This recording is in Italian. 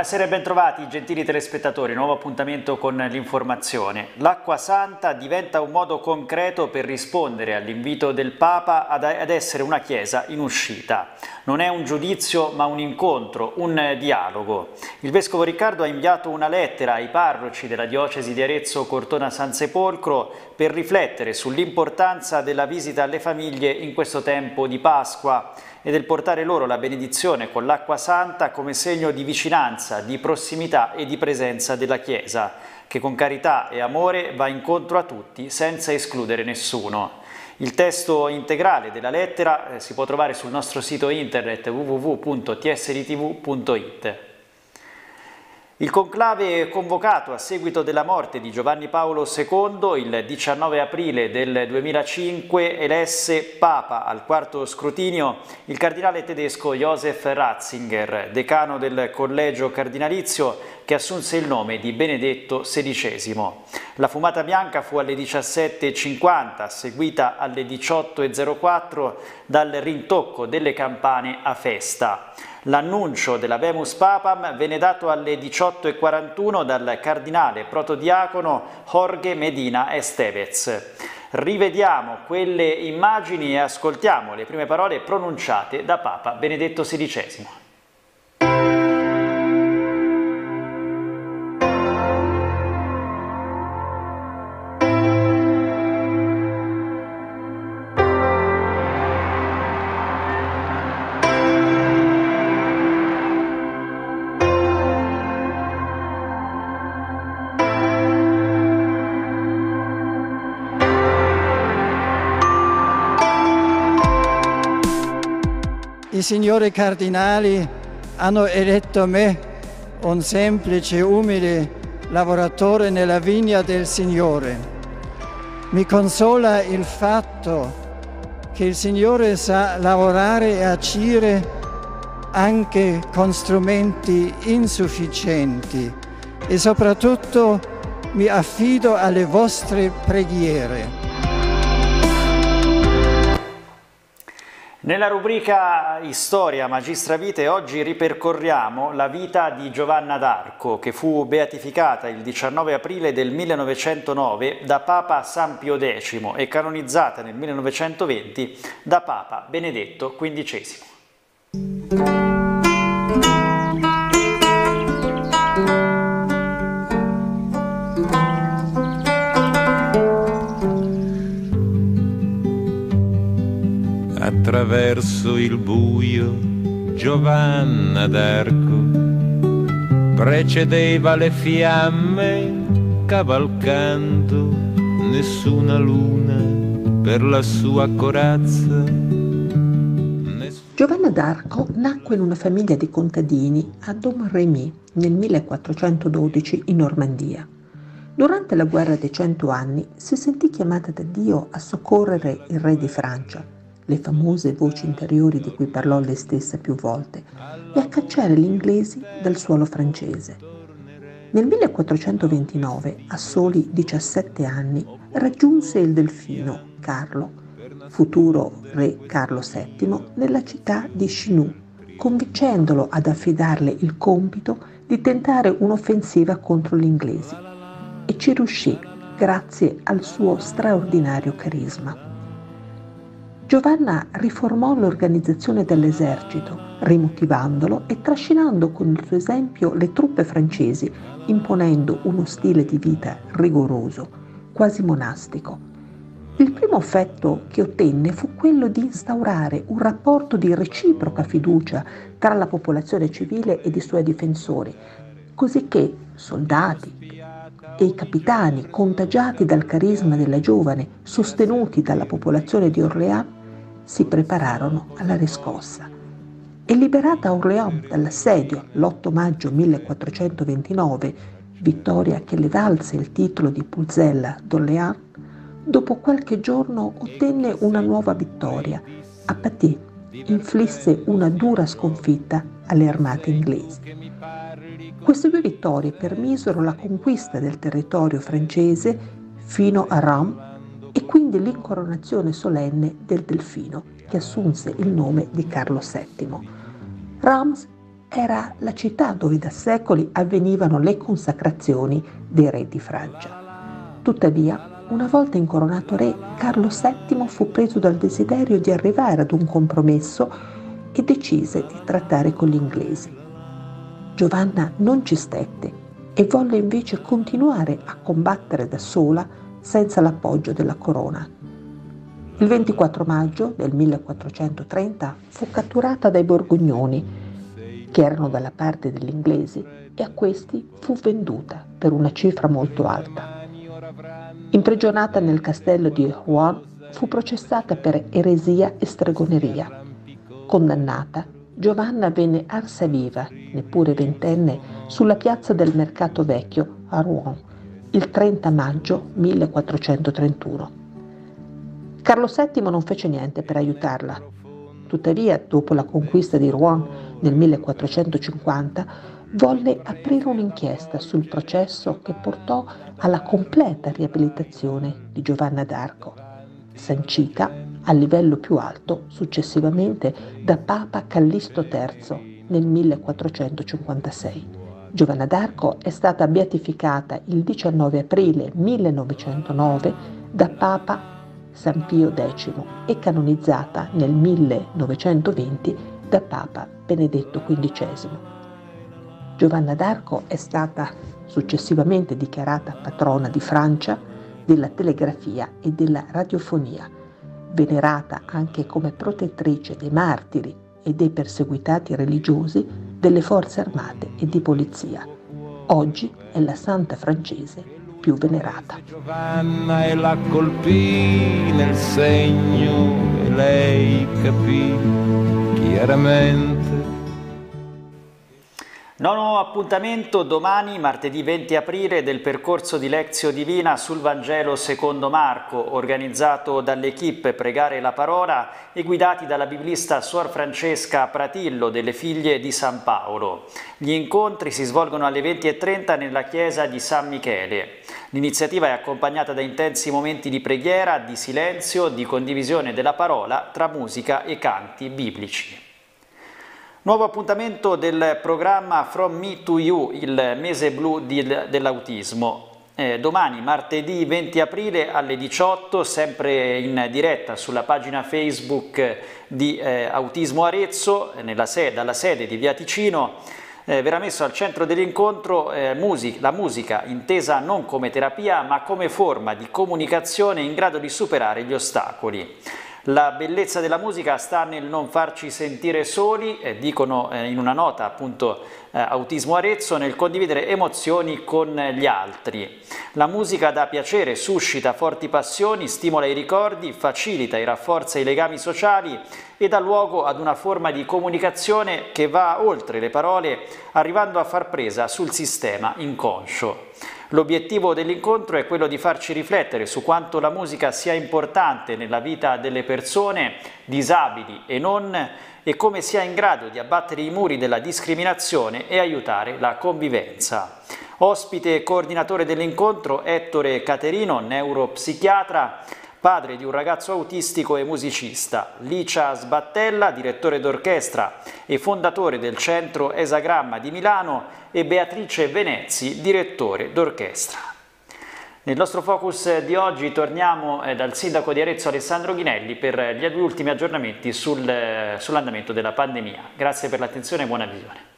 Buonasera e bentrovati gentili telespettatori, nuovo appuntamento con l'informazione. L'Acqua Santa diventa un modo concreto per rispondere all'invito del Papa ad essere una Chiesa in uscita. Non è un giudizio ma un incontro, un dialogo. Il Vescovo Riccardo ha inviato una lettera ai parroci della diocesi di Arezzo Cortona San Sepolcro per riflettere sull'importanza della visita alle famiglie in questo tempo di Pasqua e del portare loro la benedizione con l'Acqua Santa come segno di vicinanza, di prossimità e di presenza della Chiesa, che con carità e amore va incontro a tutti senza escludere nessuno. Il testo integrale della lettera si può trovare sul nostro sito internet www.tsdtv.it. Il conclave convocato a seguito della morte di Giovanni Paolo II il 19 aprile del 2005 elesse Papa al quarto scrutinio il cardinale tedesco Josef Ratzinger, decano del collegio cardinalizio che assunse il nome di Benedetto XVI. La fumata bianca fu alle 17:50, seguita alle 18:04 dal rintocco delle campane a festa. L'annuncio dell'Habemus Papam venne dato alle 18:41 dal cardinale protodiacono Jorge Medina Estevez. Rivediamo quelle immagini e ascoltiamo le prime parole pronunciate da Papa Benedetto XVI. I signori cardinali hanno eletto me, un semplice, umile lavoratore nella vigna del Signore. Mi consola il fatto che il Signore sa lavorare e agire anche con strumenti insufficienti e soprattutto mi affido alle vostre preghiere. Nella rubrica Storia Magistra Vitae oggi ripercorriamo la vita di Giovanna d'Arco, che fu beatificata il 19 aprile del 1909 da Papa San Pio X e canonizzata nel 1920 da Papa Benedetto XV. Attraverso il buio Giovanna d'Arco precedeva le fiamme cavalcando, nessuna luna per la sua corazza. Giovanna d'Arco nacque in una famiglia di contadini a Domremy nel 1412 in Normandia. Durante la guerra dei 100 anni si sentì chiamata da Dio a soccorrere il re di Francia, le famose voci interiori di cui parlò lei stessa più volte, e a cacciare gli inglesi dal suolo francese. Nel 1429, a soli 17 anni, raggiunse il delfino Carlo, futuro re Carlo VII, nella città di Chinon, convincendolo ad affidarle il compito di tentare un'offensiva contro gli inglesi. E ci riuscì grazie al suo straordinario carisma. Giovanna riformò l'organizzazione dell'esercito, rimotivandolo e trascinando con il suo esempio le truppe francesi, imponendo uno stile di vita rigoroso, quasi monastico. Il primo effetto che ottenne fu quello di instaurare un rapporto di reciproca fiducia tra la popolazione civile ed i suoi difensori, cosicché soldati e i capitani, contagiati dal carisma della giovane, sostenuti dalla popolazione di Orléans, si prepararono alla riscossa. E liberata Orléans dall'assedio l'8 maggio 1429, vittoria che le valse il titolo di Pucella d'Orléans, dopo qualche giorno ottenne una nuova vittoria. A Patay inflisse una dura sconfitta alle armate inglesi. Queste due vittorie permisero la conquista del territorio francese fino a Reims e quindi l'incoronazione solenne del delfino, che assunse il nome di Carlo VII. Reims era la città dove da secoli avvenivano le consacrazioni dei re di Francia. Tuttavia, una volta incoronato re, Carlo VII fu preso dal desiderio di arrivare ad un compromesso e decise di trattare con gli inglesi. Giovanna non ci stette e volle invece continuare a combattere da sola senza l'appoggio della corona. Il 24 maggio del 1430 fu catturata dai borgognoni, che erano dalla parte degli inglesi, e a questi fu venduta per una cifra molto alta. Imprigionata nel castello di Rouen, fu processata per eresia e stregoneria. Condannata, Giovanna venne arsa viva, neppure ventenne, sulla piazza del Mercato Vecchio a Rouen, il 30 maggio 1431. Carlo VII non fece niente per aiutarla. Tuttavia, dopo la conquista di Rouen nel 1450, volle aprire un'inchiesta sul processo che portò alla completa riabilitazione di Giovanna d'Arco, sancita a livello più alto successivamente da Papa Callisto III nel 1456. Giovanna d'Arco è stata beatificata il 19 aprile 1909 da Papa San Pio X e canonizzata nel 1920 da Papa Benedetto XV. Giovanna d'Arco è stata successivamente dichiarata patrona di Francia, della telegrafia e della radiofonia, venerata anche come protettrice dei martiri e dei perseguitati religiosi, delle forze armate e di polizia. Oggi è la santa francese più venerata. Giovanna e la colpì nel segno e lei capì chiaramente. Nono appuntamento domani, martedì 20 aprile, del percorso di Lectio Divina sul Vangelo secondo Marco, organizzato dall'equipe Pregare la Parola e guidati dalla biblista Suor Francesca Pratillo delle Figlie di San Paolo. Gli incontri si svolgono alle 20:30 nella chiesa di San Michele. L'iniziativa è accompagnata da intensi momenti di preghiera, di silenzio, di condivisione della parola tra musica e canti biblici. Nuovo appuntamento del programma From Me to You, il mese blu dell'autismo. Domani, martedì 20 aprile alle 18, sempre in diretta sulla pagina Facebook di Autismo Arezzo, dalla sede di Via Ticino, verrà messo al centro dell'incontro la musica intesa non come terapia ma come forma di comunicazione in grado di superare gli ostacoli. La bellezza della musica sta nel non farci sentire soli, dicono in una nota appunto Autismo Arezzo, nel condividere emozioni con gli altri. La musica dà piacere, suscita forti passioni, stimola i ricordi, facilita e rafforza i legami sociali e dà luogo ad una forma di comunicazione che va oltre le parole, arrivando a far presa sul sistema inconscio. L'obiettivo dell'incontro è quello di farci riflettere su quanto la musica sia importante nella vita delle persone, disabili e non, e come sia in grado di abbattere i muri della discriminazione e aiutare la convivenza. Ospite e coordinatore dell'incontro Ettore Caterino, neuropsichiatra, padre di un ragazzo autistico e musicista, Licia Sbattella, direttore d'orchestra e fondatore del Centro Esagramma di Milano, e Beatrice Venezzi, direttore d'orchestra. Nel nostro focus di oggi torniamo dal sindaco di Arezzo Alessandro Ghinelli per gli ultimi aggiornamenti sull'andamento della pandemia. Grazie per l'attenzione e buona visione.